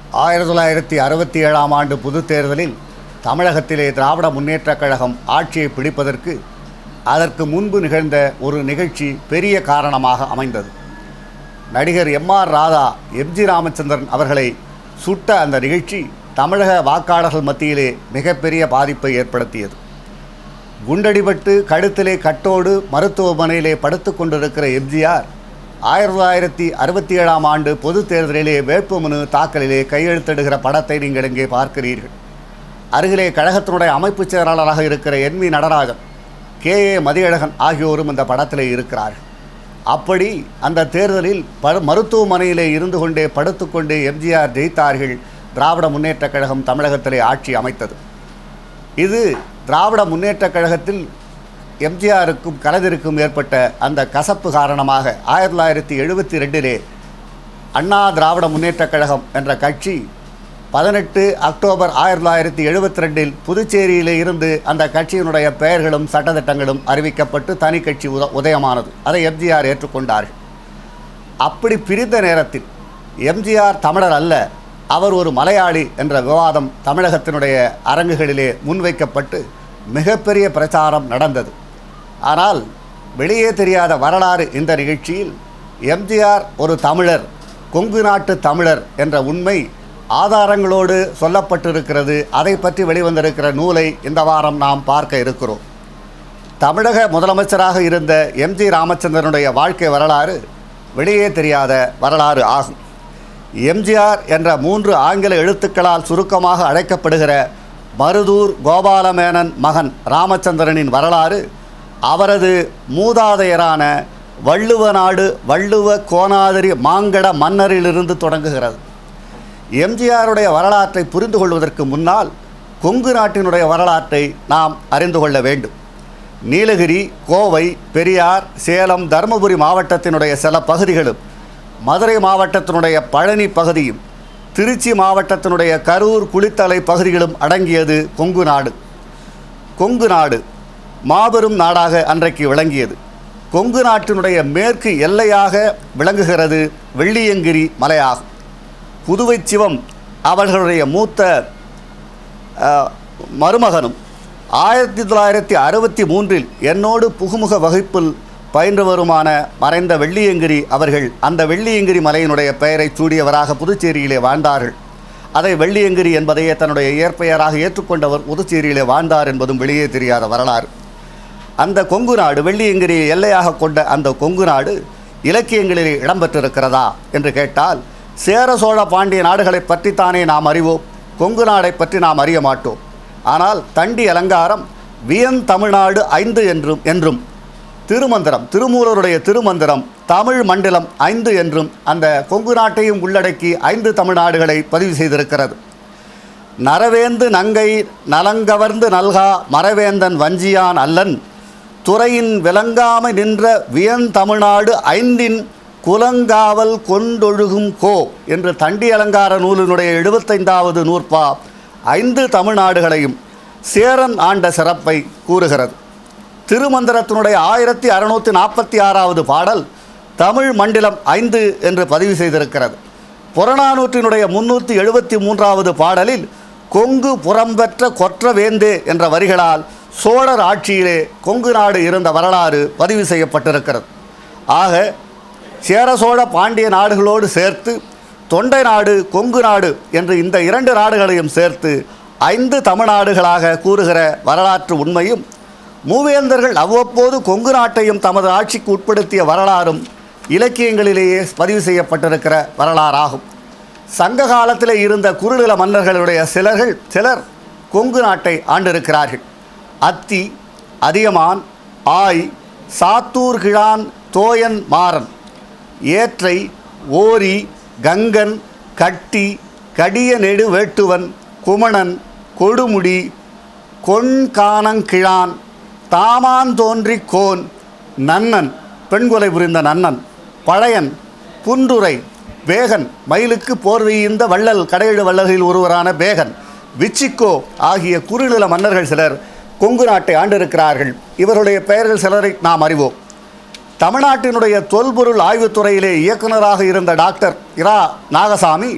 1967ஆம் ஆண்டு பொதுத் தேர்தலில் தமிழகத்திலே திராவிட முன்னேற்றக் கழகம் ஆட்சியை பிடிப்பதற்கு அதற்கு முன்பு நிகழ்ந்த ஒரு நிகழ்ச்சி பெரிய காரணமாக அமைந்தது. நடிகர் எம்.ஆர். ராதா எம்.ஜி. ராமச்சந்திரன் அவர்களை சுட்ட அந்த நிகழ்ச்சி தமிழக வாக்காளர்கள் மத்தியிலே மிகப்பெரிய பாதிப்பை ஏற்படுத்தியது. குண்டடிபட்டு கழுத்திலே கட்டோடு மருத்துவமனையிலே படுத்து கொண்டிருக்கிற எம்ஜிஆர் 1967ஆம் ஆண்டு பொது தேர்தலிலே வேட்புமனு தாக்கலிலே கையெழுத்திடுகிற படத்தை நீங்கள் இங்கே பார்க்கிறீர்கள். அருகிலே கழகத்தினுடைய அமைப்பு செயலாளராக இருக்கிற என்.வி. நடராஜன், கே.ஏ. மதியழகன் ஆகியோரும் இந்த படத்திலே இருக்கிறார்கள். அப்படி அந்த தேர்தலில் மருத்துவமனையிலே இருந்து கொண்டே படுத்துக்கொண்டே எம்ஜிஆர் ஜெயித்தார்கள். திராவிட முன்னேற்றக் கழகம் தமிழகத்திலே ஆட்சி அமைத்தது. இது திராவிட முன்னேற்றக் கழகத்தில் எம்ஜிஆருக்கும் கலைஞருக்கும் ஏற்பட்ட அந்த கசப்பு காரணமாக 1972 அண்ணா திராவிட முன்னேற்றக் கழகம் என்ற கட்சி 18 அக்டோபர் 1972 புதுச்சேரியிலே இருந்து அந்த கட்சியினுடைய பெயர்களும் சட்டத்திட்டங்களும் அறிவிக்கப்பட்டு தனி கட்சி உதயமானது. அதை எம்ஜிஆர் ஏற்றுக்கொண்டார்கள். அப்படி பிரிந்த நேரத்தில் எம்ஜிஆர் தமிழர் அல்ல, அவர் ஒரு மலையாளி என்ற விவாதம் தமிழகத்தினுடைய அரங்குகளிலே முன்வைக்கப்பட்டு மிகப்பெரிய பிரச்சாரம் நடந்தது. ஆனால் வெளியே தெரியாத வரலாறு இந்த நிகழ்ச்சியில் எம்ஜிஆர் ஒரு தமிழர், கொங்கு நாட்டு தமிழர் என்ற உண்மை ஆதாரங்களோடு சொல்லப்பட்டிருக்கிறது. அதை பற்றி வெளிவந்திருக்கிற நூலை இந்த வாரம் நாம் பார்க்க இருக்கிறோம். தமிழக முதலமைச்சராக இருந்த எம்.ஜி. ராமச்சந்திரனுடைய வாழ்க்கை வரலாறு வெளியே தெரியாத வரலாறு ஆகும். எம்ஜிஆர் என்ற 3 ஆங்கில எழுத்துக்களால் சுருக்கமாக அழைக்கப்படுகிற மருதூர் கோபாலமேனன் மகன் ராமச்சந்திரனின் வரலாறு அவரது மூதாதையரான வள்ளுவ நாடு வள்ளுவ கோனாதிரி மாங்கட மன்னரிலிருந்து தொடங்குகிறது. எம்ஜிஆருடைய வரலாற்றை புரிந்து கொள்வதற்கு முன்னால் கொங்கு நாட்டினுடைய வரலாற்றை நாம் அறிந்து கொள்ள வேண்டும். நீலகிரி, கோவை, பெரியார், சேலம், தருமபுரி மாவட்டத்தினுடைய சில பகுதிகளும், மதுரை மாவட்டத்தினுடைய பழனி பகுதியும், திருச்சி மாவட்டத்தினுடைய கரூர், குளித்தலை பகுதிகளும் அடங்கியது கொங்கு நாடு. கொங்கு நாடு மாபெரும் நாடாக அன்றைக்கு விளங்கியது. கொங்கு நாட்டினுடைய மேற்கு எல்லையாக விளங்குகிறது வெள்ளியங்கிரி மலையாகும். புதுவை சிவம் அவர்களுடைய மூத்த மருமகனும் 1963 என்னோடு புகுமுக வகுப்பில் பயின்றவருமான மறைந்த வெள்ளியங்கிரி அவர்கள் அந்த வெள்ளியங்கிரி மலையினுடைய பெயரை சூடியவராக புதுச்சேரியிலே வாழ்ந்தார்கள். அதை வெள்ளியங்கிரி என்பதையே தன்னுடைய இயற்பெயராக ஏற்றுக்கொண்டவர் புதுச்சேரியிலே வாழ்ந்தார் என்பதும் வெளியே தெரியாத வரலாறு. அந்த கொங்கு நாடு, வெள்ளியங்கிரியை எல்லையாக கொண்ட அந்த கொங்கு நாடு இலக்கியங்களிலே இடம்பெற்றிருக்கிறதா என்று கேட்டால், சேர சோழ பாண்டிய நாடுகளை பற்றித்தானே நாம் அறிவோம், கொங்கு நாடை பற்றி நாம் அறிய மாட்டோம். ஆனால் தண்டி அலங்காரம் வியன் தமிழ்நாடு 5 என்றும் திருமந்திரம், திருமூலருடைய திருமந்திரம் தமிழ் மண்டலம் 5 என்றும் அந்த கொங்கு நாட்டையும் உள்ளடக்கி 5 தமிழ்நாடுகளை பதிவு செய்திருக்கிறது. நரவேந்து நங்கை நலங்கவர்ந்து நல்கா மரவேந்தன் வஞ்சியான் அல்லன் துறையின் விளங்காமை நின்ற வியன் தமிழ்நாடு 5 குலங்காவல் கொண்டொழுகும் கோ என்று தண்டி அலங்கார நூலினுடைய 75வது நூற்பா 5 தமிழ்நாடுகளையும் சேரன் ஆண்ட சிறப்பை கூறுகிறது. திருமந்திரத்தினுடைய 1646வது பாடல் தமிழ் மண்டலம் 5 என்று பதிவு செய்திருக்கிறது. புறநானூற்றினுடைய 373வது பாடலில் கொங்கு புறம்பெற்ற கொற்ற வேந்தே என்ற வரிகளால் சோழர் ஆட்சியிலே கொங்கு நாடு இருந்த வரலாறு பதிவு செய்யப்பட்டிருக்கிறது. ஆக சேர சோழ பாண்டிய நாடுகளோடு சேர்த்து தொண்டை நாடு, கொங்கு நாடு என்று இந்த 2 நாடுகளையும் சேர்த்து 5 தமிழ்நாடுகளாக கூறுகிற வரலாற்று உண்மையும், மூவேந்தர்கள் அவ்வப்போது கொங்கு நாட்டையும் தமது ஆட்சிக்கு உட்படுத்திய வரலாறும் இலக்கியங்களிலேயே பதிவு செய்யப்பட்டிருக்கிற வரலாறாகும். சங்க காலத்தில் இருந்த குறுநில மன்னர்களுடைய சிலர் கொங்கு நாட்டை ஆண்டிருக்கிறார்கள். அத்தி, அதியமான், ஆய், சாத்தூர் கிழான், தோயன் மாறன், ஏற்றை, ஓரி, கங்கன், கட்டி, கடிய நெடு வேட்டுவன், குமணன், கொடுமுடி, கொண்கானங்கிழான், தாமான் தோன்றி கோன், நன்னன், பெண்கொலை புரிந்த நன்னன், பழையன், புன்றுரை, பேகன், மயிலுக்கு போர்வையிந்த வள்ளல், கடையெழு வள்ளல்களில் ஒருவரான பேகன், விச்சிக்கோ ஆகிய குறுநில மன்னர்கள் சிலர் கொங்கு நாட்டை ஆண்டிருக்கிறார்கள். இவருடைய பெயர்கள் சிலரை நாம் அறிவோம். தமிழ்நாட்டினுடைய தொல்பொருள் ஆய்வுத்துறையிலே இயக்குநராக இருந்த டாக்டர் இரா நாகசாமி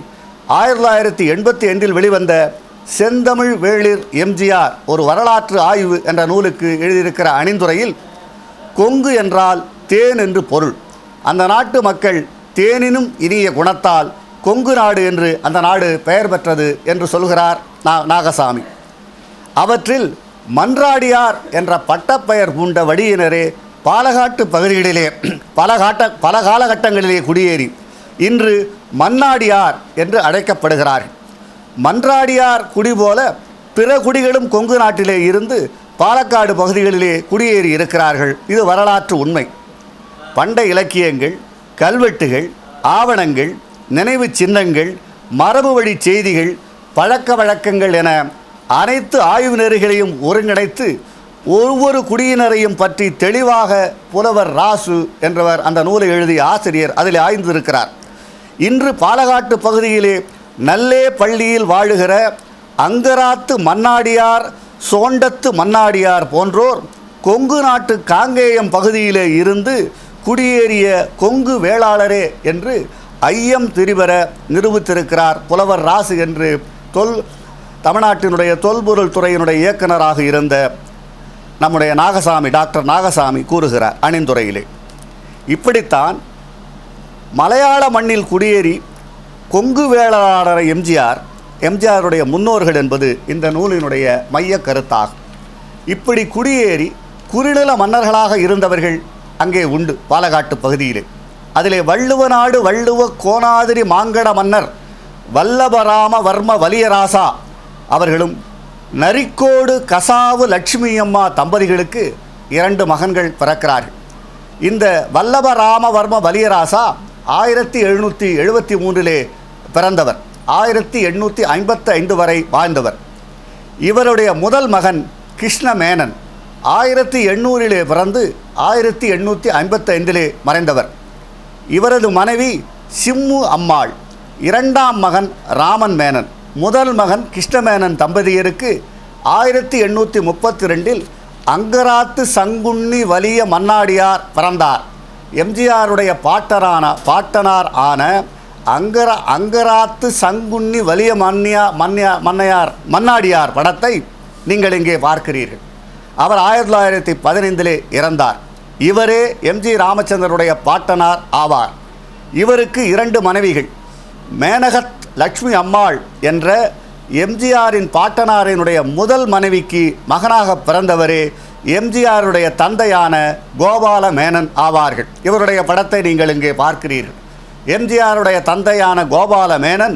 1985 வெளிவந்த செந்தமிழ் வேளிர் எம்ஜிஆர் ஒரு வரலாற்று ஆய்வு என்ற நூலுக்கு எழுதியிருக்கிற அணிந்துரையில் கொங்கு என்றால் தேன் என்று பொருள். அந்த நாட்டு மக்கள் தேனினும் இனிய குணத்தால் கொங்கு நாடு என்று அந்த நாடு பெயர் பெற்றது என்று சொல்கிறார் நாகசாமி. அவற்றில் மன்றாடியார் என்ற பட்டப்பெயர் பூண்ட வடியினரே பாலகாட்டு பகுதிகளிலே பல காலகட்டங்களிலே குடியேறி இன்று மன்னாடியார் என்று அழைக்கப்படுகிறார்கள். மன்றாடியார் குடி போல பிற குடிகளும் கொங்கு நாட்டிலே இருந்து பாலக்காடு பகுதிகளிலே குடியேறி இருக்கிறார்கள். இது வரலாற்று உண்மை. பண்ட இலக்கியங்கள், கல்வெட்டுகள், ஆவணங்கள், நினைவு சின்னங்கள், மரபு வழி செய்திகள், பழக்க வழக்கங்கள் என அனைத்து ஆய்வு நெறிகளையும் ஒருங்கிணைத்து ஒவ்வொரு குடியினரையும் பற்றி தெளிவாக புலவர் ராசு என்றவர் அந்த நூலை எழுதிய ஆசிரியர் அதில் ஆய்ந்திருக்கிறார். இன்று பாலகாட்டு பகுதியிலே நல்லே பள்ளியில் வாழுகிற அங்கராத்து மன்னாடியார், சோண்டத்து மன்னாடியார் போன்றோர் கொங்கு நாட்டு காங்கேயம் பகுதியிலே இருந்து குடியேறிய கொங்கு வேளாளரே என்று ஐயம் திரிபர நிரூபித்திருக்கிறார் புலவர் ராசு என்று தமிழ்நாட்டினுடைய தொல்பொருள் துறையினுடைய இயக்குநராக இருந்த நம்முடைய டாக்டர் நாகசாமி கூறுகிறார் அணிந்துரையிலே. இப்படித்தான் மலையாள மண்ணில் குடியேறி கொங்கு வேளாளர் எம்ஜிஆருடைய முன்னோர்கள் என்பது இந்த நூலினுடைய மைய கருத்தாகும். இப்படி குடியேறி குறுநில மன்னர்களாக இருந்தவர்கள் அங்கே உண்டு பாலகாட்டு பகுதியிலே. அதிலே வள்ளுவ நாடு வள்ளுவ கோனாதிரி மாங்கட மன்னர் வல்லபராம வர்ம வலியராசா அவர்களும் நரிக்கோடு கசாவு லட்சுமி அம்மா தம்பதிகளுக்கு 2 மகன்கள் பிறக்கிறார்கள். இந்த வல்லபராமவர்ம வலியராசா 1773 பிறந்தவர். 1855 வரை வாழ்ந்தவர். இவருடைய முதல் மகன் கிருஷ்ணமேனன் 1800 பிறந்து 1855 மறைந்தவர். இவரது மனைவி சிம்மு அம்மாள். 2ஆம் மகன் ராமன் மேனன். முதல் மகன் கிருஷ்ணமேனன் தம்பதியருக்கு 1832 அங்கராத்து சங்குண்ணி வலிய மன்னாடியார் பிறந்தார். எம்ஜிஆருடைய பாட்டனார் ஆன அங்கராத்து சங்குண்ணி வலிய மன்னாடியார் படத்தை நீங்கள் இங்கே பார்க்கிறீர்கள். அவர் 1915 இறந்தார். இவரே எம்ஜி ராமச்சந்திரனுடைய பாட்டனார் ஆவார். இவருக்கு 2 மனைவிகள். மேனகத் லட்சுமி அம்மாள் என்ற எம்ஜிஆரின் பாட்டனாரினுடைய முதல் மனைவிக்கு மகனாக பிறந்தவரே எம்ஜிஆருடைய தந்தையான கோபால மேனன் ஆவார்கள். இவருடைய படத்தை நீங்கள் இங்கே பார்க்கிறீர்கள். எம்ஜிஆருடைய தந்தையான கோபால மேனன்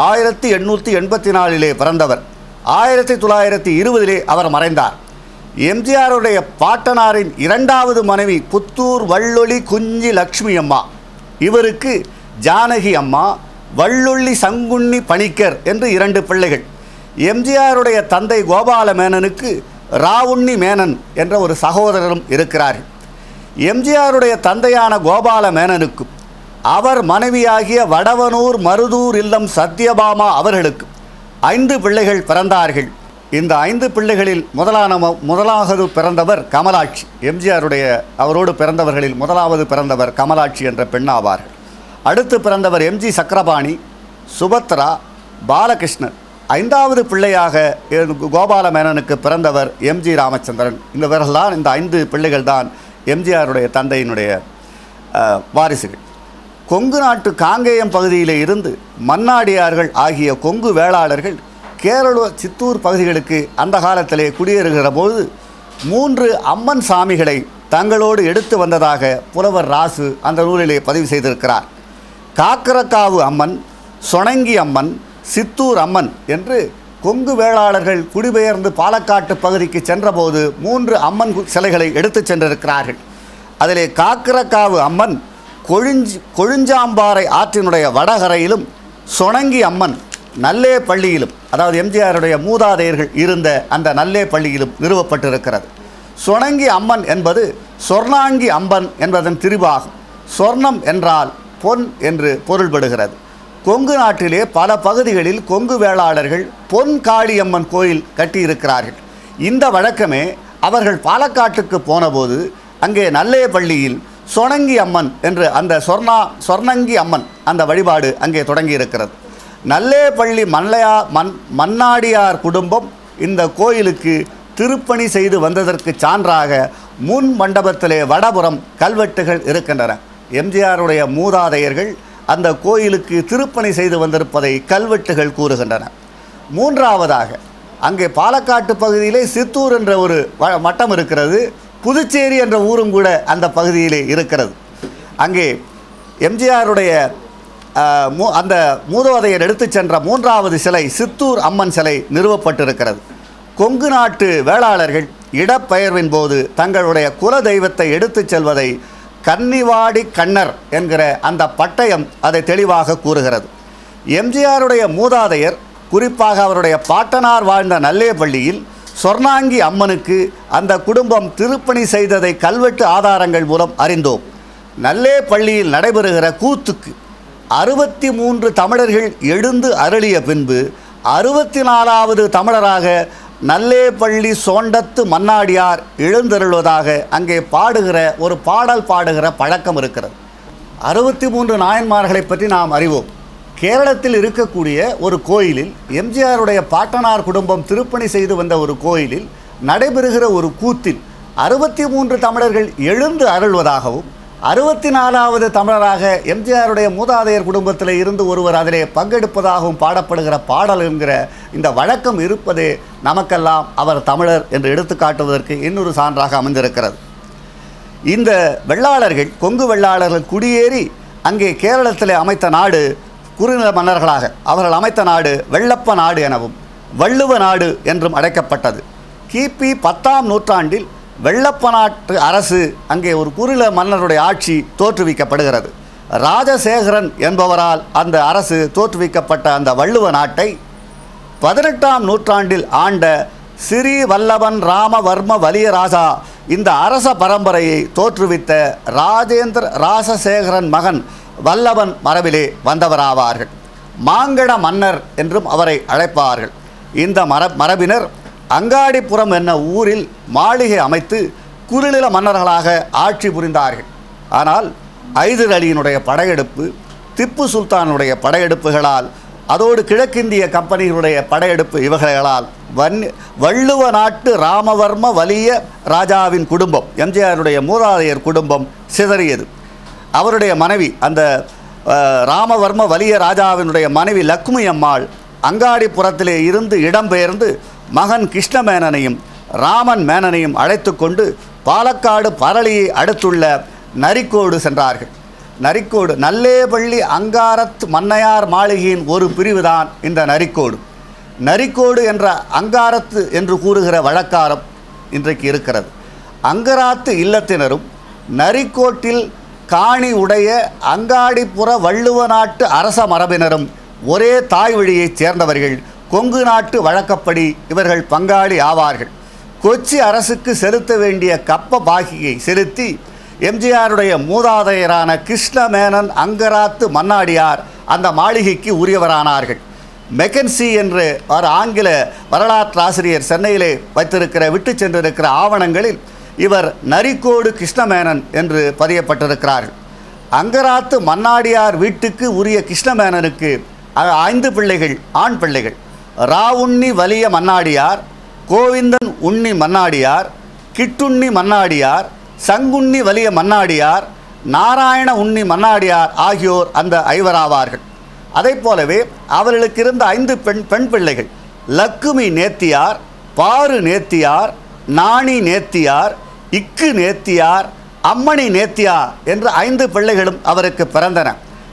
1884 பிறந்தவர். 1920 அவர் மறைந்தார். எம்ஜிஆருடைய பாட்டனாரின் 2வது மனைவி புத்தூர் வள்ளொளி குஞ்சி லட்சுமி அம்மா. இவருக்கு ஜானகி அம்மா, வள்ளுள்ளி சங்குண்ணி பணிக்கர் என்று 2 பிள்ளைகள். எம்ஜிஆருடைய தந்தை கோபால மேனனுக்கு ராவுண்ணி மேனன் என்ற ஒரு சகோதரரும் இருக்கிறார்கள். எம்ஜிஆருடைய தந்தையான கோபால மேனனுக்கும் அவர் மனைவியாகிய வடவனூர் மருதூர் இல்லம் சத்யபாமா அவர்களுக்கு 5 பிள்ளைகள் பிறந்தார்கள். இந்த 5 பிள்ளைகளில் முதலாவது பிறந்தவர் கமலாட்சி. அவரோடு பிறந்தவர்களில் முதலாவது பிறந்தவர் கமலாட்சி என்ற பெண்ணாவார்கள். அடுத்து பிறந்தவர் எம்ஜி சக்கரபாணி, சுபத்ரா, பாலகிருஷ்ணன். 5வது பிள்ளையாக கோபால மேனனுக்கு பிறந்தவர் எம்ஜி ராமச்சந்திரன். இந்த 5 பிள்ளைகள் தான் எம்ஜிஆருடைய தந்தையினுடைய வாரிசுகள். கொங்கு நாட்டு காங்கேயம் பகுதியிலே இருந்து மன்னாடியார்கள் ஆகிய கொங்கு வேளாளர்கள் கேரள சித்தூர் பகுதிகளுக்கு அந்த காலத்திலே குடியேறுகிற போது 3 அம்மன் சாமிகளை தங்களோடு எடுத்து வந்ததாக புலவர் ராசு அந்த நூலிலே பதிவு செய்திருக்கிறார். காக்கரக்காவு அம்மன், சொணங்கி அம்மன், சித்தூர் அம்மன் என்று கொங்கு வேளாளர்கள் குடிபெயர்ந்து பாலக்காட்டு பகுதிக்கு சென்றபோது 3 அம்மன் சிலைகளை எடுத்து சென்றிருக்கிறார்கள். அதிலே காக்கரக்காவு அம்மன் கொழுஞ்சாம்பாறை ஆற்றினுடைய வடகரையிலும், சொணங்கி அம்மன் நல்லே பள்ளியிலும், அதாவது எம்ஜிஆருடைய மூதாதையர்கள் இருந்த அந்த நல்லே பள்ளியிலும் நிறுவப்பட்டிருக்கிறது. சொணங்கி அம்மன் என்பது சொர்ணாங்கி அம்மன் என்பதன் திரிபாகும். சொர்ணம் என்றால் பொன் என்று பொருள்படுகிறது. கொங்கு நாட்டிலே பல பகுதிகளில் கொங்கு வேளாளர்கள் பொன் காளியம்மன் கோயில் கட்டியிருக்கிறார்கள். இந்த வழக்கமே அவர்கள் பாலக்காட்டுக்கு போனபோது அங்கே நல்லே பள்ளியில் சொணங்கி அம்மன் என்று அந்த சொர்ணங்கி அம்மன் அந்த வழிபாடு அங்கே தொடங்கி இருக்கிறது. நல்லேபள்ளி மன்னாடியார் குடும்பம் இந்த கோயிலுக்கு திருப்பணி செய்து வந்ததற்கு சான்றாக முன் மண்டபத்திலே வடபுறம் கல்வெட்டுகள் இருக்கின்றன. எம்ஜிஆருடைய மூதாதையர்கள் அந்த கோயிலுக்கு திருப்பணி செய்து வந்திருப்பதை கல்வெட்டுகள் கூறுகின்றன. மூன்றாவதாக அங்கே பாலக்காட்டு பகுதியிலே சித்தூர் என்ற ஒரு மட்டம் இருக்கிறது. புதுச்சேரி என்ற ஊரும் கூட அந்த பகுதியிலே இருக்கிறது. அங்கே எம்ஜிஆருடைய அந்த மூதாதையர் எடுத்து சென்ற மூன்றாவது சிலை சித்தூர் அம்மன் சிலை நிறுவப்பட்டிருக்கிறது. கொங்கு நாட்டு வேளாளர்கள் இடப்பெயர்வின் போது தங்களுடைய குல தெய்வத்தை எடுத்து செல்வதை கன்னிவாடி கண்ணர் என்கிற அந்த பட்டயம் அதை தெளிவாக கூறுகிறது. எம்ஜிஆருடைய மூதாதையர் குறிப்பாக அவருடைய பாட்டனார் வாழ்ந்த நல்லேபள்ளியில் சொர்ணாங்கி அம்மனுக்கு அந்த குடும்பம் திருப்பணி செய்ததை கல்வெட்டு ஆதாரங்கள் மூலம் அறிந்தோம். நல்லேபள்ளியில் நடைபெறுகிற கூத்துக்கு 63 தமிழர்கள் எழுந்து அருளிய பின்பு 64வது தமிழராக நல்லேபள்ளி சோண்டத்து மன்னாடியார் எழுந்தருள்வதாக அங்கே பாடுகிற ஒரு பாடல் பாடுகிற பழக்கம் இருக்கிறது. 63 நாயன்மார்களை பற்றி நாம் அறிவோம். கேரளத்தில் இருக்கக்கூடிய ஒரு கோயிலில் எம்ஜிஆருடைய பாட்டனார் குடும்பம் திருப்பணி செய்து வந்த ஒரு கோயிலில் நடைபெறுகிற ஒரு கூத்தில் 63 தமிழர்கள் எழுந்து அருள்வதாகவும் 64வது தமிழராக எம்ஜிஆருடைய மூதாதையர் குடும்பத்தில் இருந்து ஒருவர் அதிலே பங்கெடுப்பதாகவும் பாடப்படுகிற பாடல் என்கிற இந்த வழக்கம் இருப்பதே நமக்கெல்லாம் அவர் தமிழர் என்று எடுத்துக்காட்டுவதற்கு இன்னொரு சான்றாக அமைந்திருக்கிறது. இந்த வெள்ளாளர்கள் கொங்கு வெள்ளாளர்கள் குடியேறி அங்கே கேரளத்தில் அமைத்த நாடு குறுநில மன்னர்களாக அவர்கள் அமைத்த நாடு வெள்ளப்ப நாடு எனவும் வள்ளுவ நாடு என்றும் அழைக்கப்பட்டது. கிபி 10ஆம் நூற்றாண்டில் வெள்ளப்ப நாட்டு அரசு அங்கே ஒரு குறுநில மன்னருடைய ஆட்சி தோற்றுவிக்கப்படுகிறது. ராஜசேகரன் என்பவரால் அந்த அரசு தோற்றுவிக்கப்பட்ட அந்த வள்ளுவ நாட்டை 18ஆம் நூற்றாண்டில் ஆண்ட சிறீ வல்லபன் ராமவர்ம வலியராஜா இந்த அரச பரம்பரையை தோற்றுவித்த ராஜசேகரன் மகன் வல்லபன் மரபிலே வந்தவராவார்கள். மாங்கட மன்னர் என்றும் அவரை அழைப்பார்கள். இந்த மரபினர் அங்காடிப்புறம் என்ன ஊரில் மாளிகை அமைத்து குறுநில மன்னர்களாக ஆட்சி புரிந்தார்கள். ஆனால் ஐதர் அலியினுடைய படையெடுப்பு, திப்பு சுல்தானுடைய படையெடுப்புகளால், அதோடு கிழக்கிந்திய கம்பெனிகளுடைய படையெடுப்பு இவர்களால் வள்ளுவ நாட்டு ராமவர்ம வலிய ராஜாவின் குடும்பம் எம்ஜிஆருடைய மூதாதையர் குடும்பம் சிதறியது. அவருடைய மனைவி அந்த ராமவர்ம வலிய ராஜாவினுடைய மனைவி லக்ஷ்மி அம்மாள் அங்காடிப்புறத்திலே இருந்து இடம்பெயர்ந்து மகன் கிருஷ்ணமேனனையும் ராமன் மேனனையும் அழைத்து கொண்டு பாலக்காடு பரளியை அடுத்துள்ள நரிக்கோடு சென்றார்கள். நரிக்கோடு நல்லேபள்ளி அங்காரத்து மன்னையார் மாளிகையின் ஒரு பிரிவுதான் இந்த நரிக்கோடு. நரிக்கோடு என்ற அங்காரத்து என்று கூறுகிற வழக்காரம் இன்றைக்கு இருக்கிறது. அங்கராத்து இல்லத்தினரும் நரிக்கோட்டில் காணி உடைய அங்காடிப்புற வள்ளுவ நாட்டு அரச மரபினரும் ஒரே தாய் வழியைச் சேர்ந்தவர்கள். கொங்கு நாட்டு வழக்கப்படி இவர்கள் பங்காளி ஆவார்கள். கொச்சி அரசுக்கு செலுத்த வேண்டிய கப்ப பாகியை செலுத்தி எம்ஜிஆருடைய மூதாதையரான கிருஷ்ணமேனன் அங்கராத்து மன்னாடியார் அந்த மாளிகைக்கு உரியவரானார்கள். மெக்கன்சி என்று ஒரு ஆங்கில வரலாற்று ஆசிரியர் சென்னையிலே வைத்திருக்கிற விட்டு சென்றிருக்கிற ஆவணங்களில் இவர் நரிக்கோடு கிருஷ்ணமேனன் என்று பதியப்பட்டிருக்கிறார்கள். அங்கராத்து மன்னாடியார் வீட்டுக்கு உரிய கிருஷ்ணமேனனுக்கு 5 பிள்ளைகள், ஆண் பிள்ளைகள். ராவுண்ணி வலிய மன்னாடியார், கோவிந்தன் உண்ணி மன்னாடியார், கிட்டுண்ணி மன்னாடியார், சங்குண்ணி வலிய மன்னாடியார், நாராயண உண்ணி மன்னாடியார் ஆகியோர் அந்த 5 ஆவார்கள். அதை போலவே அவர்களுக்கு இருந்த 5 பெண் பிள்ளைகள் லக்குமி நேத்தியார், பாரு நேத்தியார், நாணி நேத்தியார், இக்கு நேத்தியார், அம்மணி நேத்தியார் என்று 5 பிள்ளைகளும் அவருக்கு பிறந்தன.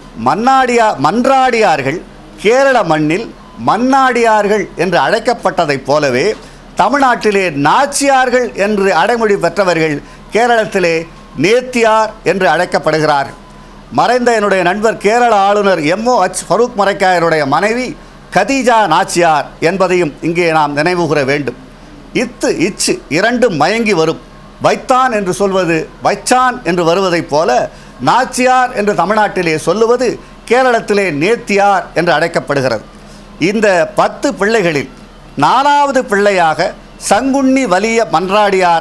மன்றாடியார்கள் கேரள மண்ணில் மன்னாடியார்கள் என்று அழைக்கப்பட்டதைப் போலவே தமிழ்நாட்டிலே நாச்சியார்கள் என்று அடைமொழி பெற்றவர்கள் கேரளத்திலே நேத்தியார் என்று அழைக்கப்படுகிறார்கள். மறைந்த என்னுடைய நண்பர் கேரள ஆளுநர் MOH ஃபரூக் மரைக்காயருடைய மனைவி கதீஜா நாச்சியார் என்பதையும் இங்கே நாம் நினைவுகூர வேண்டும். இத்து இச்சு இரண்டும் மயங்கி வரும். வைத்தான் என்று சொல்வது வைச்சான் என்று வருவதைப் போல நாச்சியார் என்று தமிழ்நாட்டிலே சொல்லுவது கேரளத்திலே நேத்தியார் என்று அழைக்கப்படுகிறது. இந்த 10 பிள்ளைகளில் 4வது பிள்ளையாக சங்குண்ணி வலிய மன்றாடியார்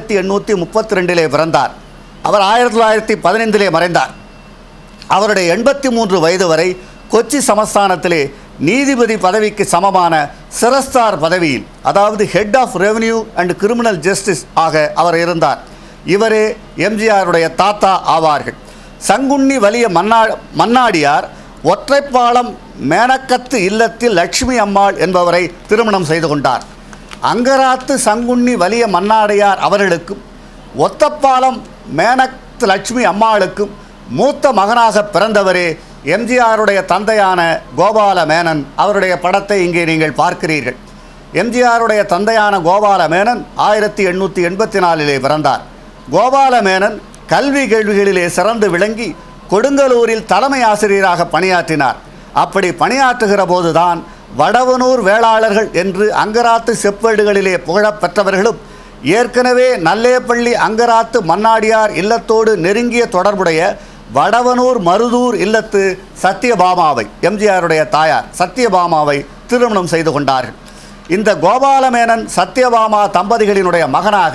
1832 பிறந்தார். அவர் 1915 மறைந்தார். அவருடைய 83 வயது வரை கொச்சி சமஸ்தானத்திலே நீதிபதி பதவிக்கு சமமான சிரஸ்தார் பதவியில், அதாவது head of revenue and criminal justice ஆக அவர் இருந்தார். இவரே எம்ஜிஆருடைய தாத்தா ஆவார்கள். சங்குண்ணி வலிய மன்னாடியார் ஒற்றைப்பாலம் மேனக்கத்து இல்லத்தில் லட்சுமி அம்மாள் என்பவரை திருமணம் செய்து கொண்டார். அங்கராத்து சங்குண்ணி வலிய மன்னாடியார் அவர்களுக்கும் ஒத்தப்பாலம் மேனக்கத்து லட்சுமி அம்மாளுக்கும் மூத்த மகனாக பிறந்தவரே எம்ஜிஆருடைய தந்தையான கோபால மேனன். அவருடைய படத்தை இங்கே நீங்கள் பார்க்கிறீர்கள். எம்ஜிஆருடைய தந்தையான கோபால மேனன் 1884 பிறந்தார். கோபால மேனன் கல்வி கேள்விகளிலே சிறந்து விளங்கி கொடுங்கலூரில் தலைமை ஆசிரியராக பணியாற்றினார். அப்படி பணியாற்றுகிற போதுதான் வடவனூர் வேளாளர்கள் என்று அங்கராத்து செப்பேடுகளிலே புகழப்பெற்றவர்களும் ஏற்கனவே நல்லேப்பள்ளி அங்கராத்து மன்னாடியார் இல்லத்தோடு நெருங்கிய தொடர்புடைய வடவனூர் மருதூர் இல்லத்து சத்யபாமாவை, எம்ஜிஆருடைய தாயார் சத்யபாமாவை திருமணம் செய்து கொண்டார்கள். இந்த கோபாலமேனன் சத்யபாமா தம்பதிகளினுடைய மகனாக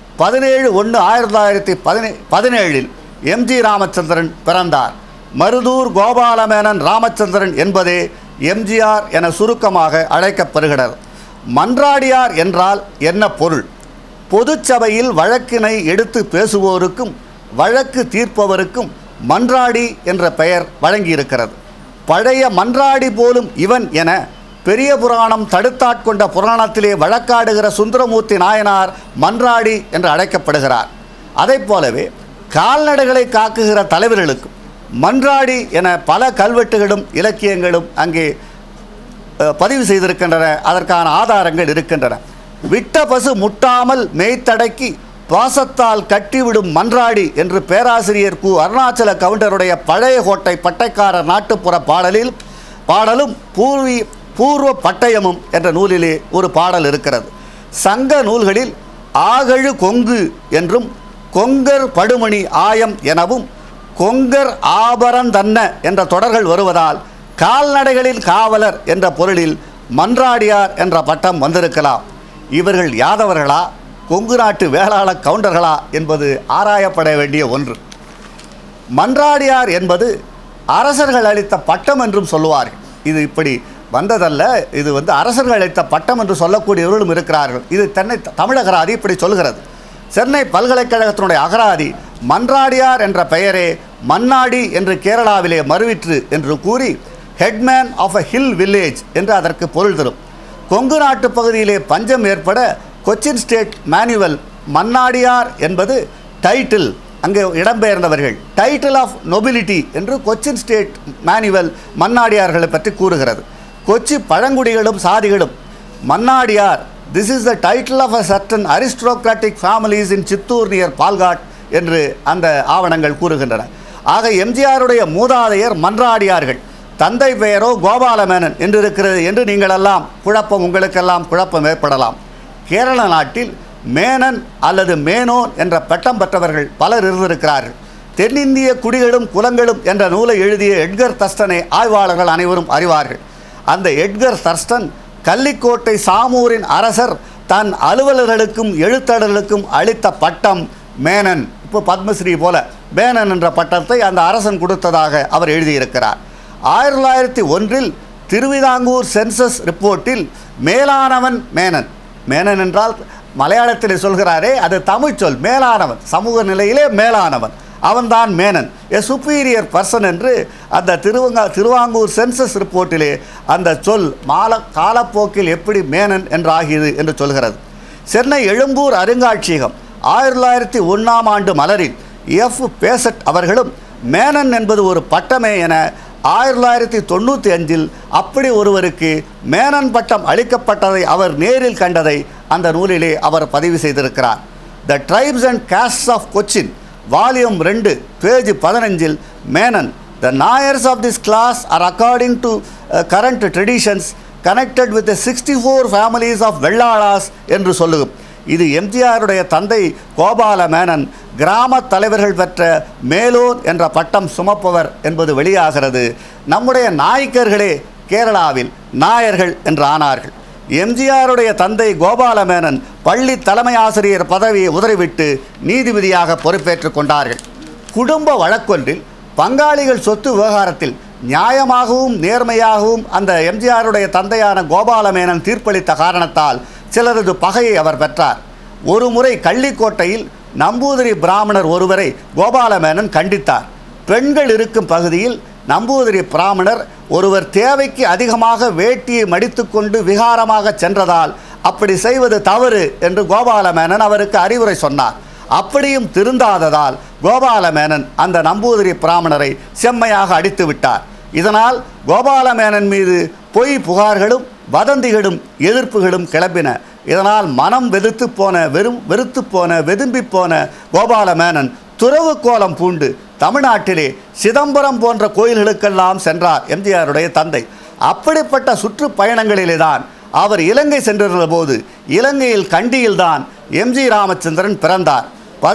17/1/1917 எம்ஜி ராமச்சந்திரன் பிறந்தார். மருதூர் கோபாலமேனன் ராமச்சந்திரன் என்பதே எம்ஜிஆர் என சுருக்கமாக அழைக்கப்படுகிறது. மன்றாடியார் என்றால் என்ன பொருள்? பொதுச்சபையில் வழக்கினை எடுத்து பேசுவோருக்கும் வழக்கு தீர்ப்பவருக்கும் மன்றாடி என்ற பெயர் வழங்கியிருக்கிறது. பழைய மன்றாடி போலும் இவன் என பெரிய புராணம் தடுத்தாட்கொண்ட புராணத்திலே வழக்காடுகிற சுந்தரமூர்த்தி நாயனார் மன்றாடி என்று அழைக்கப்படுகிறார். அதை போலவே கால்நடைகளை காக்குகிற தலைவர்களுக்கும் மன்றாடி என பல கல்வெட்டுகளும் இலக்கியங்களும் அங்கே பதிவு செய்திருக்கின்றன. அதற்கான ஆதாரங்கள் இருக்கின்றன. விட்ட பசு முட்டாமல் மேய்த்தடக்கி பாசத்தால் கட்டிவிடும் மன்றாடி என்று பேராசிரியர் கு. அருணாச்சல கவுண்டருடைய பழைய கோட்டை பட்டைக்காரர் நாட்டுப்புற பாடலும் பூர்வ பட்டயமும் என்ற நூலிலே ஒரு பாடல் இருக்கிறது. சங்க நூல்களில் ஆகழு கொங்கு என்றும் கொங்கர் படுமணி ஆயம் எனவும் கொங்கர் ஆபரந்தன்ன என்ற தொடர்கள் வருவதால் கால்நடைகளில் காவலர் என்ற பொருளில் மன்றாடியார் என்ற பட்டம் வந்திருக்கலாம். இவர்கள் யாதவர்களா, கொங்கு நாட்டு வேளாள கவுண்டர்களா என்பது ஆராயப்பட வேண்டிய ஒன்று. மன்றாடியார் என்பது அரசர்கள் அளித்த பட்டம் என்றும் சொல்லுவார்கள். இது இப்படி வந்ததல்ல, இது அரசர்கள் அளித்த பட்டம் என்று சொல்லக்கூடியவர்களும் இருக்கிறார்கள். இது தமிழ் அகராதி இப்படி சொல்கிறது. சென்னை பல்கலைக்கழகத்தினுடைய அகராதி மன்றாடியார் என்ற பெயரே மன்னாடி என்று கேரளாவிலே மறுவிற்று என்று கூறி headman of a hill village என்று அதற்கு பொருள் தரும். கொங்கு நாட்டு பகுதியிலே பஞ்சம் ஏற்பட கொச்சின் ஸ்டேட் மேனுவல் மன்னாடியார் என்பது டைட்டில், அங்கே இடம்பெயர்ந்தவர்கள், டைட்டில் ஆஃப் நொபிலிட்டி என்று கொச்சின் ஸ்டேட் மேனுவல் மன்னாடியார்களை பற்றி கூறுகிறது. கொச்சி பழங்குடிகளும் சாதிகளும் Mannadiyar, this is the title of a certain aristocratic families in Chittur near Palghat என்று அந்த ஆவணங்கள் கூறுகின்றன. ஆக எம்ஜிஆருடைய மூதாதையர் மன்றாடியார்கள். தந்தை பெயரோ கோபாலமேனன் என்று இருக்கிறது என்று நீங்களெல்லாம் உங்களுக்கெல்லாம் குழப்பம் ஏற்படலாம். கேரள நாட்டில் மேனன் அல்லது மேனோன் என்ற பட்டம் பெற்றவர்கள் பலர் இருந்திருக்கிறார்கள். தென்னிந்திய குடிகளும் குலங்களும் என்ற நூலை எழுதிய எட்கர் தர்ஸ்டனை ஆய்வாளர்கள் அனைவரும் அறிவார்கள். அந்த எட்கர் தர்ஸ்டன் கள்ளிக்கோட்டை சாமூரின் அரசர் தன் அலுவலர்களுக்கும் எழுத்தாளர்களுக்கும் அளித்த பட்டம் மேனன். இப்போ பத்மஸ்ரீ போல மேனன் என்ற பட்டத்தை அந்த அரசன் கொடுத்ததாக அவர் எழுதியிருக்கிறார். 1901 திருவிதாங்கூர் சென்சஸ் ரிப்போர்ட்டில் மேலானவன் மேனன், மேனன் என்றால் மலையாளத்தில் சொல்கிறாரே அது தமிழ் சொல், மேலானவன், சமூக நிலையிலே மேலானவன், அவன்தான் மேனன், எ சுப்பீரியர் பர்சன் என்று அந்த திருவாங்கூர் சென்சஸ் ரிப்போர்ட்டிலே அந்த சொல் காலப்போக்கில் எப்படி மேனன் என்றாகியது என்று சொல்கிறது. சென்னை எழும்பூர் அருங்காட்சியகம் 1901 மலரில் எஃப் பேசட் அவர்களும் மேனன் என்பது ஒரு பட்டமே என 1995 அப்படி ஒருவருக்கு மேனன் பட்டம் அளிக்கப்பட்டதை அவர் நேரில் கண்டதை அந்த நூலிலே அவர் பதிவு செய்திருக்கிறார். The tribes and castes of Cochin volume 2 page 15 Menon, the Nairs of this class are according to current traditions connected with 64 families of Vellalas என்று சொல்லுகும். இது எம்ஜிஆருடைய தந்தை கோபால மேனன் கிராம தலைவர்கள் பெற்ற மேலோன் என்ற பட்டம் சுமப்பவர் என்பது வெளியாகிறது. நம்முடைய நாயக்கர்களே கேரளாவில் நாயர்கள் என்று ஆனார்கள். எம்ஜிஆருடைய தந்தை கோபால மேனன் பள்ளி தலைமை ஆசிரியர் பதவியை உதறிவிட்டு நீதிபதியாக பொறுப்பேற்றுக் கொண்டார்கள். குடும்ப வழக்கொன்றில் பங்காளிகள் சொத்து விவகாரத்தில் நியாயமாகவும் நேர்மையாகவும் அந்த எம்ஜிஆருடைய தந்தையான கோபாலமேனன் தீர்ப்பளித்த காரணத்தால் சிலரது பகையை அவர் பெற்றார். ஒரு முறை கள்ளிக்கோட்டையில் நம்பூதிரி பிராமணர் ஒருவரை கோபாலமேனன் கண்டித்தார். பெண்கள் இருக்கும் பகுதியில் நம்பூதிரி பிராமணர் ஒருவர் தேவைக்கு அதிகமாக வேட்டியை மடித்துக்கொண்டு விகாரமாக சென்றதால் அப்படி செய்வது தவறு என்று கோபாலமேனன் அவருக்கு அறிவுரை சொன்னார். அப்படியும் திருந்தாததால் கோபாலமேனன் அந்த நம்பூதிரி பிராமணரை செம்மையாக அடித்து விட்டார். இதனால் கோபாலமேனன் மீது பொய் புகார்களும் வதந்திகளும் எதிர்ப்புகளும் கிளம்பின. இதனால் மனம் வெறுத்து போன வெதும்பி போன கோபாலமேனன் துறவு கோலம் பூண்டு தமிழ்நாட்டிலே சிதம்பரம் போன்ற கோயில்களுக்கெல்லாம் சென்றார் எம்ஜிஆருடைய தந்தை. அப்படிப்பட்ட சுற்றுப்பயணங்களிலே தான் அவர் இலங்கை சென்றிருந்த போது இலங்கையில் கண்டியில்தான் எம்ஜி ராமச்சந்திரன் பிறந்தார்.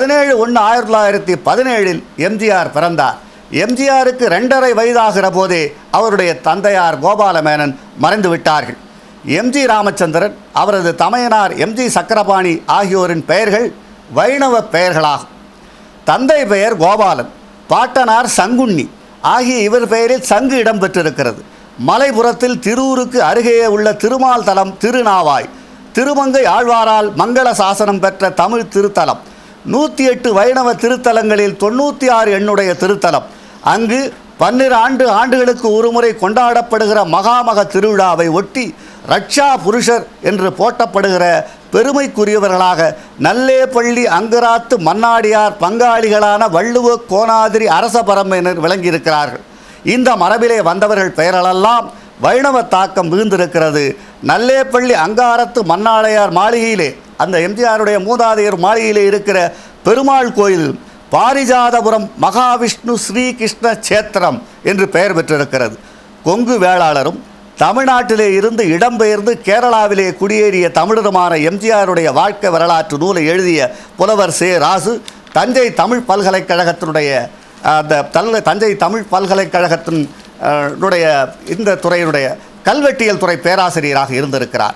17/1/1917 எம்ஜிஆர் பிறந்தார். எம்ஜிஆருக்கு 2.5 வயதாகிற போதே அவருடைய தந்தையார் கோபாலமேனன் மறைந்து விட்டார்கள். எம்ஜி ராமச்சந்திரன், அவரது தமையனார் எம்ஜி சக்கரபாணி ஆகியோரின் பெயர்கள் வைணவ பெயர்களாகும். தந்தை பெயர் கோபாலன், பாட்டனார் சங்குண்ணி ஆகிய இவர் பெயரில் சங்கு இடம்பெற்றிருக்கிறது. மலைப்புறத்தில் திருவூருக்கு அருகே உள்ள திருமால் தலம் திருநாவாய், திருமங்கை ஆழ்வாரால் மங்கள சாசனம் பெற்ற தமிழ் திருத்தலம். 108 வைணவ திருத்தலங்களில் 96 எண்ணுடைய திருத்தலம். அங்கு 12 ஆண்டுகளுக்கு ஒருமுறை கொண்டாடப்படுகிற மகாமக திருவிழாவை ஒட்டி ரட்சா புருஷர் என்று போற்றப்படுகிற பெருமைக்குரியவர்களாக நல்லேப்பள்ளி அங்கராத்து மன்னாடியார் பங்காளிகளான வள்ளுவ கோனாதிரி அரச பரம்பரையினர் விளங்கியிருக்கிறார்கள். இந்த மரபிலே வந்தவர்கள் பெயரெல்லாம் வைணவ தாக்கம் மிகுந்திருக்கிறது. நல்லேப்பள்ளி அங்காரத்து மன்னாடையார் மாளிகையிலே, அந்த எம்ஜிஆருடைய மூதாதையர் மாளிகையிலே இருக்கிற பெருமாள் கோயில் பாரிஜாதபுரம் மகாவிஷ்ணு ஸ்ரீகிருஷ்ண சேத்திரம் என்று பெயர் பெற்றிருக்கிறது. கொங்கு வேளாளரும் தமிழ்நாட்டிலே இருந்து இடம்பெயர்ந்து கேரளாவிலே குடியேறிய தமிழருமான எம்ஜிஆருடைய வாழ்க்கை வரலாற்று நூலை எழுதிய புலவர் சே. ராசு தஞ்சை தமிழ் பல்கலைக்கழகத்தினுடைய தஞ்சை தமிழ் பல்கலைக்கழகத்தினுடைய இந்த துறையினுடைய கல்வெட்டியல் துறை பேராசிரியராக இருந்திருக்கிறார்.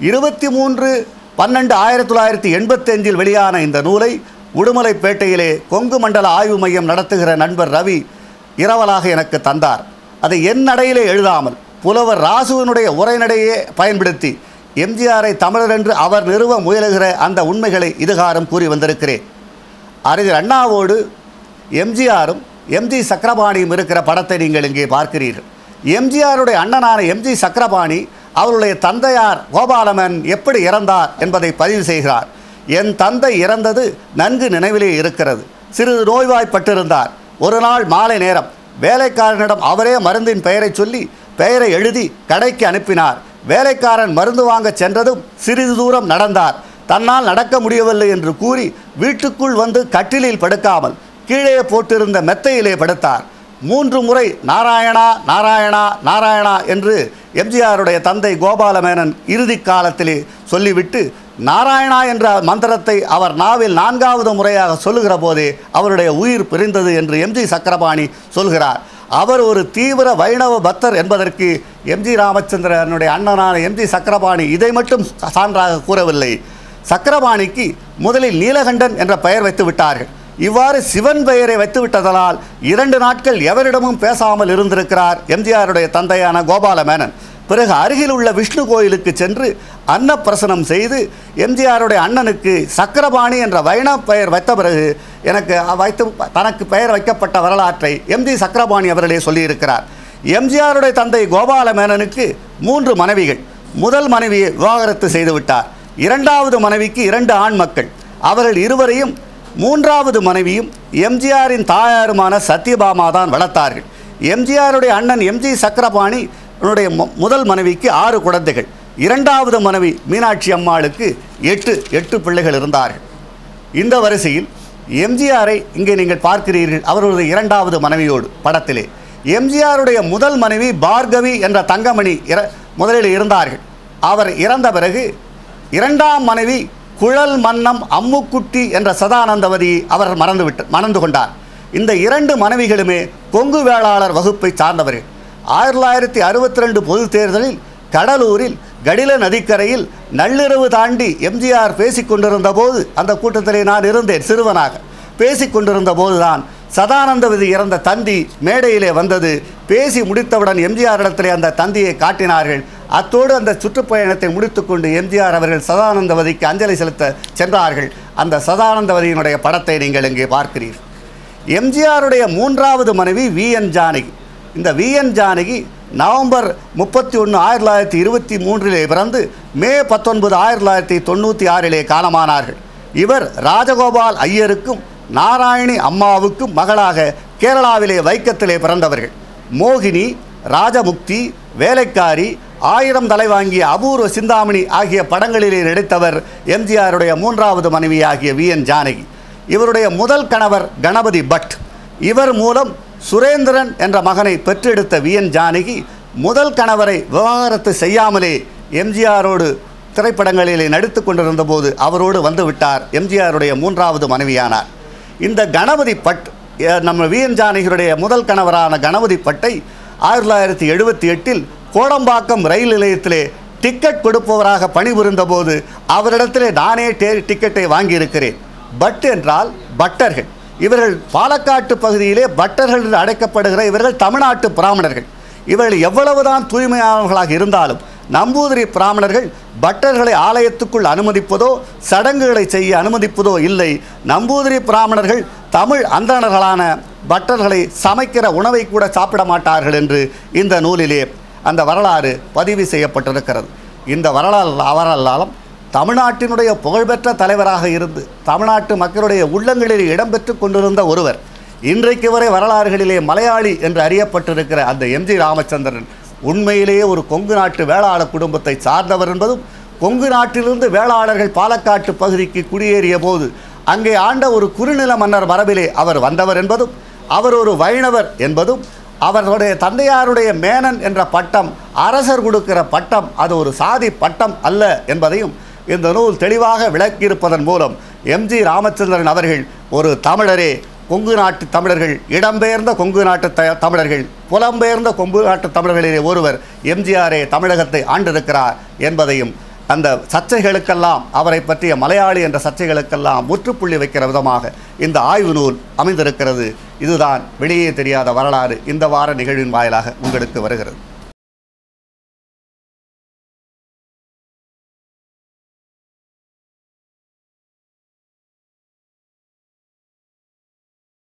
23/12/1985 வெளியான இந்த நூலை உடுமலைப்பேட்டையிலே கொங்கு மண்டல ஆய்வு மையம் நடத்துகிற நண்பர் ரவி இரவலாக எனக்கு தந்தார். அதை என் நடையிலே எழுதாமல் புலவர் ராசுவினுடைய உரைநடையே பயன்படுத்தி எம்ஜிஆரை தமிழர் என்று அவர் நிறுவ முயலுகிற அந்த உண்மைகளை இதுகாரம் கூறி வந்திருக்கிறேன். அறிஞர் அண்ணாவோடு எம்ஜிஆரும் எம்ஜி சக்கரபாணியும் இருக்கிற படத்தை நீங்கள் இங்கே பார்க்கிறீர்கள். எம்ஜிஆருடைய அண்ணனான எம்ஜி சக்கரபாணி அவருடைய தந்தையார் கோபாலமேனன் எப்படி இறந்தார் என்பதை பதிவு செய்கிறார். என் தந்தை இறந்தது நன்கு நினைவிலே இருக்கிறது. சிறிது நோய்வாய்ப்பட்டிருந்தார். ஒரு நாள் மாலை நேரம் வேலைக்காரனிடம் அவரே மருந்தின் பெயரை சொல்லி பெயரை எழுதி கடைக்கு அனுப்பினார். வேலைக்காரன் மருந்து வாங்க சென்றதும் சிறிது தூரம் நடந்தார். தன்னால் நடக்க முடியவில்லை என்று கூறி வீட்டுக்குள் வந்து கட்டிலில் படுக்காமல் கீழே போட்டிருந்த மெத்தையிலே படுத்தார். 3 முறை நாராயணா நாராயணா நாராயணா என்று எம்ஜிஆருடைய தந்தை கோபாலமேனன் இறுதி காலத்திலே சொல்லிவிட்டு நாராயணா என்ற மந்திரத்தை அவர் நாவில் 4வது முறையாக சொல்லுகிற போதே அவருடைய உயிர் பிரிந்தது என்று எம்ஜி சக்கரபாணி சொல்கிறார். அவர் ஒரு தீவிர வைணவ பக்தர் என்பதற்கு எம்ஜி ராமச்சந்திரனுடைய அண்ணனான எம்ஜி சக்கரபாணி இதை மட்டும் சான்றாக கூறவில்லை. சக்கரபாணிக்கு முதலில் நீலகண்டன் என்ற பெயர் வைத்து விட்டார்கள். இவ்வாறு சிவன் பெயரை வைத்துவிட்டதனால் 2 நாட்கள் எவரிடமும் பேசாமல் இருந்திருக்கிறார் எம்ஜிஆருடைய தந்தையான கோபாலமேனன். பிறகு அருகில் உள்ள விஷ்ணு கோயிலுக்கு சென்று அன்னப்பிரசனம் செய்து எம்ஜிஆருடைய அண்ணனுக்கு சக்கரபாணி என்ற வைணவ பெயர் வைத்த பிறகு தனக்கு பெயர் வைக்கப்பட்ட வரலாற்றை எம்ஜி சக்கரபாணி அவர்களே சொல்லியிருக்கிறார். எம்ஜிஆருடைய தந்தை கோபாலமேனனுக்கு 3 மனைவிகள். முதல் மனைவியை விவாகரத்து செய்துவிட்டார். 2வது மனைவிக்கு 2 ஆண் மக்கள். அவர்கள் இருவரையும் 3வது மனைவியும் எம்ஜிஆரின் தாயாருமான சத்யபாமா தான் வளர்த்தார்கள். எம்ஜிஆருடைய அண்ணன் எம்ஜி சக்கரபாணி முதல் மனைவிக்கு 6 குழந்தைகள். 2வது மனைவி மீனாட்சி அம்மாளுக்கு 8 பிள்ளைகள் இருந்தார்கள். இந்த வரிசையில் எம்ஜிஆரை இங்கே நீங்கள் பார்க்கிறீர்கள். அவருடைய 2வது மனைவியோடு படத்திலே எம்ஜிஆருடைய முதல் மனைவி பார்கவி என்ற தங்கமணி முதலில் இருந்தார்கள். அவர் இறந்த பிறகு 2ஆம் மனைவி குழல் மன்னம் அம்முக்குட்டி என்ற சதானந்தவதி அவர் மணந்து கொண்டார். இந்த 2 மனைவிகளுமே கொங்கு வேளாளர் வகுப்பை சார்ந்தவர்கள். 1962 பொதுத் தேர்தலில் கடலூரில் கடில நதிக்கரையில் நள்ளிரவு தாண்டி எம்ஜிஆர் பேசிக்கொண்டிருந்த போது, அந்த கூட்டத்திலே நான் இருந்தேன் சிறுவனாக. பேசிக்கொண்டிருந்த போதுதான் சதானந்தவதி இறந்த தந்தி மேடையிலே வந்தது. பேசி முடித்தவுடன் எம்ஜிஆரிடத்திலே அந்த தந்தியை காட்டினார்கள். அத்தோடு அந்த சுற்றுப்பயணத்தை முடித்துக்கொண்டு எம்ஜிஆர் அவர்கள் சதானந்தவதிக்கு அஞ்சலி செலுத்த சென்றார்கள். அந்த சதானந்தவதியினுடைய படத்தை நீங்கள் இங்கே பார்க்கிறீர்கள். எம்ஜிஆருடைய 3வது மனைவி வி.என். ஜானகி. இந்த வி.என். ஜானகி நவம்பர் 31, 1923 பிறந்து மே 19, 1996 காலமானார்கள். இவர் ராஜகோபால் ஐயருக்கும் நாராயணி அம்மாவுக்கும் மகளாக கேரளாவிலே வைக்கத்திலே பிறந்தவர்கள். மோகினி, ராஜமுக்தி, வேலைக்காரி, 1000 தலை வாங்கிய அபூர்வ சிந்தாமணி ஆகிய படங்களிலே நடித்தவர் எம்ஜிஆருடைய 3வது மனைவியாகிய வி.என். ஜானகி. இவருடைய முதல் கணவர் கணபதி பட். இவர் மூலம் சுரேந்திரன் என்ற மகனை பெற்றெடுத்த வி.என். ஜானகி முதல் கணவரை விவாகரத்து செய்யாமலே எம்ஜிஆரோடு திரைப்படங்களிலே நடித்து கொண்டிருந்த போது அவரோடு வந்துவிட்டார். எம்ஜிஆருடைய 3வது மனைவியானார். இந்த கணபதி பட் நம்ம வி.என். ஜானகியுடைய முதல் கணவரான கணபதி பட்டை 1978 கோடம்பாக்கம் ரயில் நிலையத்திலே டிக்கெட் கொடுப்பவராக பணிபுரிந்த போது அவரிடத்திலே நானே டிக்கெட்டை வாங்கியிருக்கிறேன். பட் என்றால் பட்டர்கள். இவர்கள் பாலக்காட்டு பகுதியிலே பட்டர்கள் என்று அழைக்கப்படுகிற இவர்கள் தமிழ்நாட்டு பிராமணர்கள். இவர்கள் எவ்வளவுதான் தூய்மையானவர்களாக இருந்தாலும் நம்பூதிரி பிராமணர்கள் பட்டர்களை ஆலயத்துக்குள் அனுமதிப்பதோ சடங்குகளை செய்ய அனுமதிப்பதோ இல்லை. நம்பூதிரி பிராமணர்கள் தமிழ் அந்தணர்களான பட்டர்களை சமைக்கிற உணவை கூட சாப்பிட மாட்டார்கள் என்று இந்த நூலிலே அந்த வரலாறு பதிவு செய்யப்பட்டிருக்கிறது. இந்த வரலாறும் தமிழ்நாட்டினுடைய புகழ்பெற்ற தலைவராக இருந்து தமிழ்நாட்டு மக்களுடைய உள்ளங்களில் இடம்பெற்று கொண்டிருந்த ஒருவர், இன்றைக்கு வரை வரலாறுகளிலே மலையாளி என்று அறியப்பட்டிருக்கிற அந்த எம்.ஜி. ராமச்சந்திரன் உண்மையிலேயே ஒரு கொங்கு நாட்டு வேளாளர் குடும்பத்தை சார்ந்தவர் என்பதும், கொங்கு நாட்டிலிருந்து வேளாளர்கள் பாலக்காட்டு பகுதிக்கு குடியேறிய போது அங்கே ஆண்ட ஒரு குறுநில மன்னர் மரபிலே அவர் வந்தவர் என்பதும், அவர் ஒரு வைணவர் என்பதும், அவர்களுடைய தந்தையாருடைய மேனன் என்ற பட்டம் அரசர் கொடுக்கிற பட்டம், அது ஒரு சாதி பட்டம் அல்ல என்பதையும் இந்த நூல் தெளிவாக விளக்கியிருப்பதன் மூலம் எம்.ஜி. ராமச்சந்திரன் அவர்கள் ஒரு தமிழரே, கொங்கு நாட்டு தமிழர்கள், இடம்பெயர்ந்த கொங்கு நாட்டு தமிழர்கள், புலம்பெயர்ந்த கொங்கு நாட்டு தமிழர்களிலே ஒருவர் எம்ஜிஆரே தமிழகத்தை ஆண்டிருக்கிறார் என்பதையும், அந்த சர்ச்சைகளுக்கெல்லாம் அவரை பற்றிய மலையாளி என்ற சர்ச்சைகளுக்கெல்லாம் முற்றுப்புள்ளி வைக்கிற விதமாக இந்த ஆய்வு நூல் அமைந்திருக்கிறது. இதுதான் வெளியே தெரியாத வரலாறு இந்த வார நிகழ்வின் வாயிலாக உங்களுக்கு வருகிறது.